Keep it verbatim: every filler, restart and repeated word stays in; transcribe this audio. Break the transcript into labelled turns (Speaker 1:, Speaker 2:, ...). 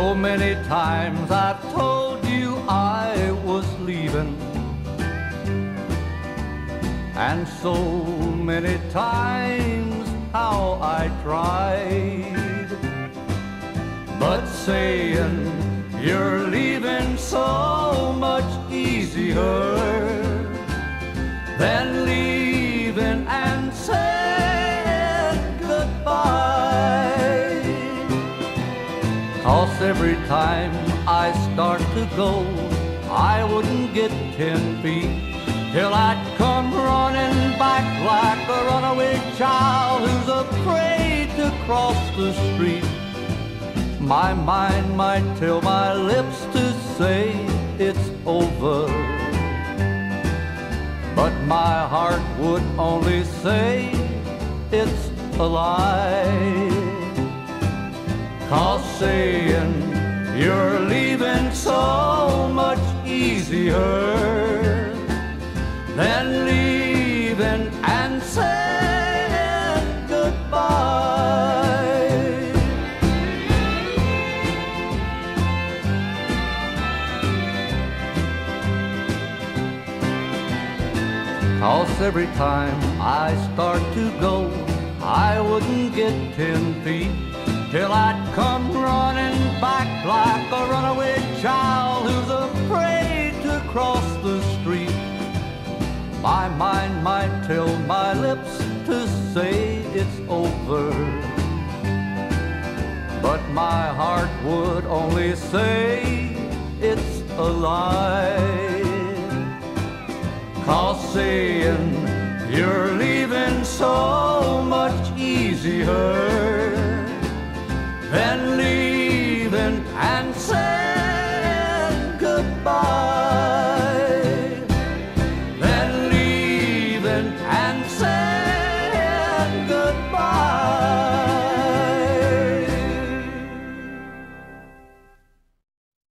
Speaker 1: So many times I've told you I was leaving, and so many times how I tried, but saying you're leaving so much easier than leaving and saying goodbye. 'Cause every time I start to go, I wouldn't get ten feet till I'd come running back like a runaway child who's afraid to cross the street. My mind might tell my lips to say it's over, but my heart would only say it's a lie. 'Cause saying you're leaving so much easier than leaving and saying goodbye. 'Cause every time I start to go, I wouldn't get ten feet till I'd come running back like a runaway child who's afraid to cross the street. My mind might tell my lips to say it's over, but my heart would only say it's a lie. 'Cause saying you're leaving so much easier than leaving and saying goodbye, then leaving and saying goodbye.